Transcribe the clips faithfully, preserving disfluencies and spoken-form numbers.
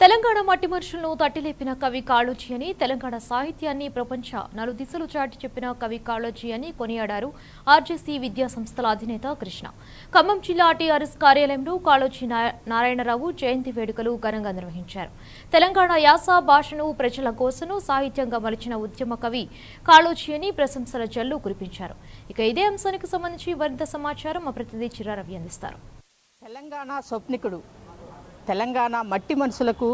తెలంగాణ మట్టి మనుషులను తట్టిలేపిన కవి కాళోజీ అని, తెలంగాణ సాహిత్యాన్ని ప్రపంచ నలుదిశలు చాటి చెప్పిన కవి కాళోజీ అని కొనియాడారు ఆర్జేసీ విద్యా సంస్థల అధినేత కృష్ణ. ఖమ్మం జిల్లా టీఆర్ఎస్ కార్యాలయంలో కాళోజీ నారాయణరావు జయంతి వేడుకలు ఘనంగా నిర్వహించారు. తెలంగాణ యాస భాషను ప్రజల కోసను సాహిత్యంగా మలిచిన ఉద్యమ కవి కాళోజీ అని ప్రశంసల జల్లు కురిపించారు. ఇక ఇదే అంశానికి సంబంధించి మరింత సమాచారం మా ప్రతినిధి చిరారవి అందిస్తారు. తెలంగాణ స్వప్నికుడు, తెలంగాణ మట్టి మనుషులకు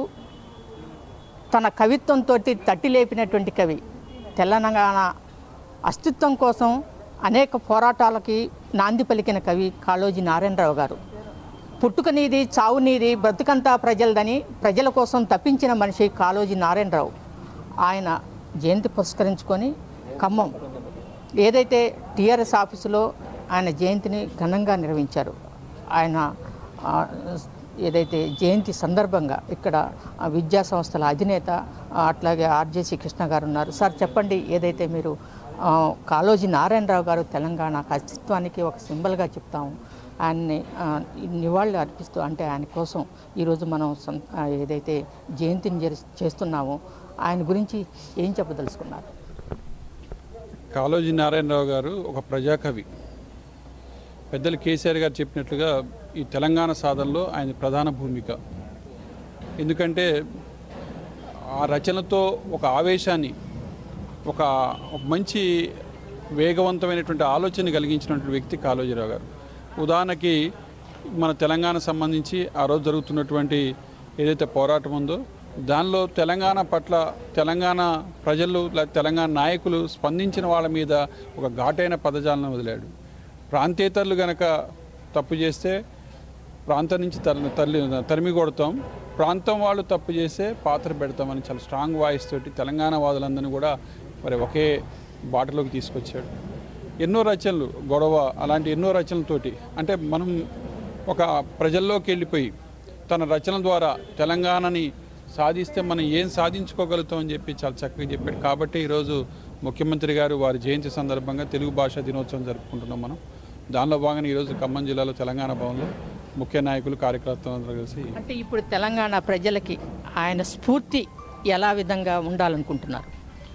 తన కవిత్వంతో తట్టిలేపినటువంటి కవి, తెలంగాణ అస్తిత్వం కోసం అనేక పోరాటాలకి నాంది పలికిన కవి కాళోజీ నారాయణరావు గారు. పుట్టుక నీది, చావు నీది, బ్రతుకంతా ప్రజలదని ప్రజల కోసం తప్పించిన మనిషి కాళోజీ నారాయణరావు. ఆయన జయంతి పురస్కరించుకొని ఖమ్మం ఏదైతే టీఆర్ఎస్ ఆఫీసులో ఆయన జయంతిని ఘనంగా నిర్వహించారు. ఆయన ఏదైతే జయంతి సందర్భంగా ఇక్కడ విద్యా సంస్థల అధినేత అట్లాగే ఆర్జేసీ కృష్ణ గారు ఉన్నారు. సార్ చెప్పండి, ఏదైతే మీరు కాళోజీ నారాయణరావు గారు తెలంగాణ అస్తిత్వానికి ఒక సింబల్గా చెప్తాము, ఆయన్ని నివాళులు అర్పిస్తూ అంటే ఆయన కోసం ఈరోజు మనం ఏదైతే జయంతిని చేస్తున్నామో ఆయన గురించి ఏం చెప్పదలుచుకున్నారు? కాళోజీ నారాయణరావు గారు ఒక ప్రజాకవి. పెద్దలు కేసీఆర్ గారు చెప్పినట్లుగా ఈ తెలంగాణ సాధనలో ఆయన ప్రధాన భూమిక. ఎందుకంటే ఆ రచనతో ఒక ఆవేశాన్ని, ఒక మంచి వేగవంతమైనటువంటి ఆలోచన కలిగించినటువంటి వ్యక్తి కాళోజీరావు గారు. ఉదాహరణకి మన తెలంగాణ సంబంధించి ఆ రోజు జరుగుతున్నటువంటి ఏదైతే పోరాటం ఉందో దానిలో తెలంగాణ పట్ల తెలంగాణ ప్రజలు, తెలంగాణ నాయకులు స్పందించిన వాళ్ళ మీద ఒక ఘాటైన పదజాలను వదిలాడు. ప్రాంతేతరులు గనక తప్పు చేస్తే ప్రాంతం నుంచి తల్లి తల్లి తరిమి కొడతాం, ప్రాంతం వాళ్ళు తప్పు చేస్తే పాత్ర పెడతామని చాలా స్ట్రాంగ్ వాయిస్ తోటి తెలంగాణ వాదులందరినీ కూడా మరి ఒకే బాటలోకి తీసుకొచ్చాడు. ఎన్నో రచనలు, గొడవ అలాంటి ఎన్నో రచనలతోటి అంటే మనం ఒక ప్రజల్లోకి వెళ్ళిపోయి తన రచనల ద్వారా తెలంగాణని సాధిస్తే మనం ఏం సాధించుకోగలుగుతాం అని చెప్పి చాలా చక్కగా చెప్పాడు. కాబట్టి ఈరోజు ముఖ్యమంత్రి గారు వారి జయంతి సందర్భంగా తెలుగు భాషా దినోత్సవం జరుపుకుంటున్నాం మనం. దానిలో భాగంగా ఈరోజు ఖమ్మం జిల్లాలో తెలంగాణ భవన్లో ముఖ్య నాయకులు, కార్యకర్తలందరూ కలిసి అంటే ఇప్పుడు తెలంగాణ ప్రజలకి ఆయన స్ఫూర్తి ఎలా విధంగా ఉండాలనుకుంటున్నారు?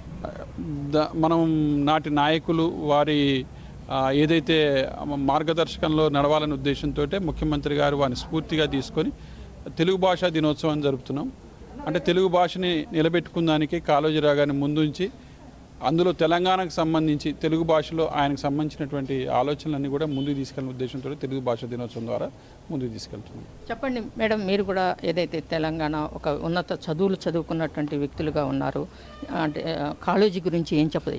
మనం నాటి నాయకులు వారి ఏదైతే మార్గదర్శకంలో నడవాలనే ఉద్దేశంతో ముఖ్యమంత్రి గారు వారిని స్ఫూర్తిగా తీసుకొని తెలుగు భాషా దినోత్సవం జరుపుతున్నాం. అంటే తెలుగు భాషని నిలబెట్టుకున్నానికి కాళోజీరావు గారిని ముందుంచి అందులో తెలంగాణకు సంబంధించి తెలుగు భాషలో ఆయనకు సంబంధించినటువంటి ఆలోచనలన్నీ కూడా ముందుకు తీసుకెళ్ళిన ఉద్దేశంతో తెలుగు భాషా దినోత్సవం ద్వారా ముందుకు తీసుకెళ్తున్నాం. చెప్పండి మేడం, మీరు కూడా ఏదైతే తెలంగాణ ఒక ఉన్నత చదువులు చదువుకున్నటువంటి వ్యక్తులుగా ఉన్నారు, అంటే కాళోజీ గురించి ఏం చెప్పదు?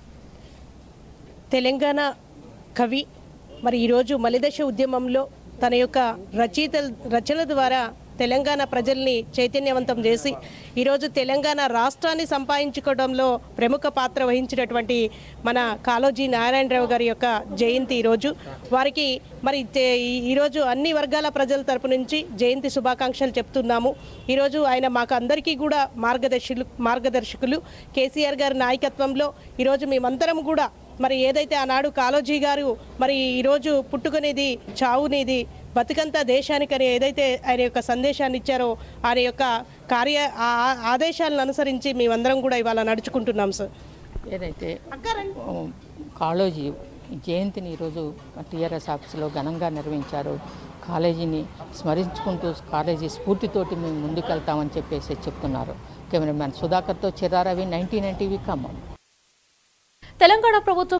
తెలంగాణ కవి మరి ఈరోజు మలిదశ ఉద్యమంలో తన యొక్క రచయిత రచనల ద్వారా తెలంగాణ ప్రజల్ని చైతన్యవంతం చేసి ఈరోజు తెలంగాణ రాష్ట్రాన్ని సంపాదించుకోవడంలో ప్రముఖ పాత్ర వహించినటువంటి మన కాళోజీ నారాయణరావు గారి యొక్క జయంతి ఈరోజు. వారికి మరి ఈరోజు అన్ని వర్గాల ప్రజల తరపు నుంచి జయంతి శుభాకాంక్షలు చెప్తున్నాము. ఈరోజు ఆయన మాకు అందరికీ కూడా మార్గదర్శులు మార్గదర్శకులు కేసీఆర్ గారి నాయకత్వంలో ఈరోజు మేమందరం కూడా మరి ఏదైతే ఆనాడు కాళోజీ గారు మరి ఈరోజు పుట్టుకునేది చావునేది బతుకంతా దేశానికని ఏదైతే ఆయన యొక్క సందేశాన్ని ఇచ్చారో ఆయన యొక్క కార్య ఆదేశాలను అనుసరించి మేమందరం కూడా ఇవాళ నడుచుకుంటున్నాం. సార్, ఏదైతే కాళోజీ జయంతిని ఈరోజు టీఆర్ఎస్ ఆఫీసులో ఘనంగా నిర్వహించారు. కాలేజీని స్మరించుకుంటూ కాలేజీ స్ఫూర్తితోటి మేము ముందుకెళ్తామని చెప్పేసి చెప్తున్నారు. కెమెరామ్యాన్ సుధాకర్తో Chiraravi, ninety nine TV Khammam. Telangana ప్రభుత్వం